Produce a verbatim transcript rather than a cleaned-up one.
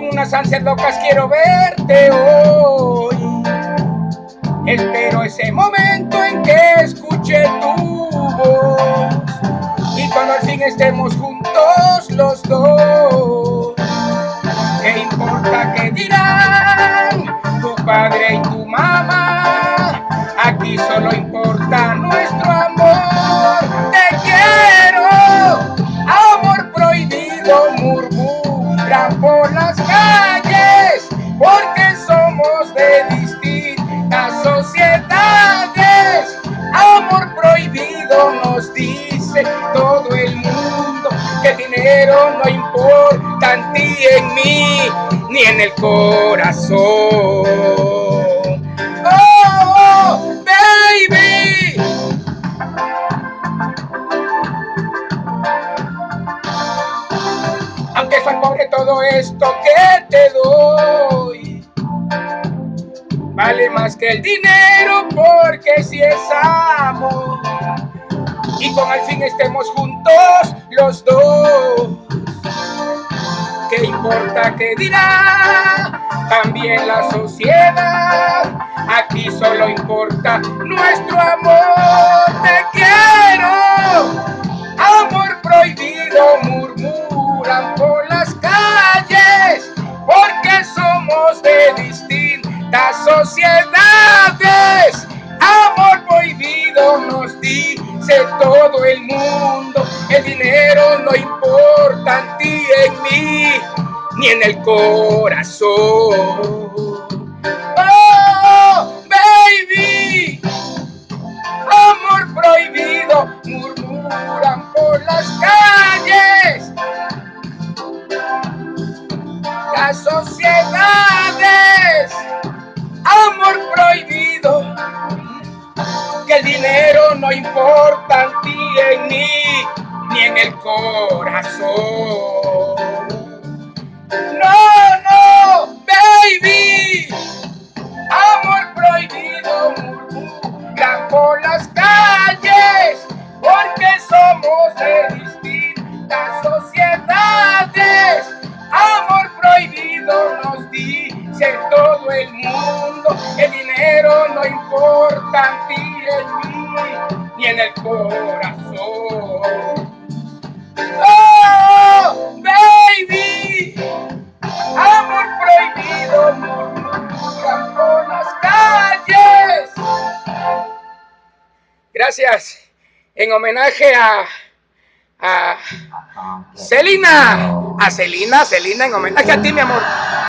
con unas ansias locas quiero verte hoy. Espero ese momento en que escuche tu voz y cuando al fin estemos juntos los dos. ¿Qué importa qué dirán tu padre y tu mamá? Aquí solo importa nuestro amor. Te quiero, amor prohibido, murmuran por las calles, porque somos de distintas sociedades. Amor prohibido nos dice todo el mundo, que el dinero no importa en ti, en mí, ni en el corazón. Oh, oh, baby. Aunque soy pobre, todo esto que te doy vale más que el dinero, porque si es amor y con al fin estemos juntos los dos. ¿Qué importa qué dirá también la sociedad? Aquí solo importa nuestro amor. Te quiero, amor prohibido, murmuran por las calles, porque somos de distintas sociedades. Amor prohibido nos dice todo el mundo, el dinero no importa en ti, en mí, ni en el corazón. Oh, baby, amor prohibido, murmuran por las calles, las sociedades. Amor prohibido, que el dinero no importa en ti, en mí, ni en el corazón. No, no, baby, amor prohibido, murmuran por las calles, porque somos de distintas sociedades. Amor prohibido nos dice todo el mundo, el dinero no importa en ti, en mí, ni en el corazón. Oh, baby, amor prohibido, murmuran por las calles. Gracias, en homenaje a a Celina, a Celina, Celina, en homenaje a ti, mi amor.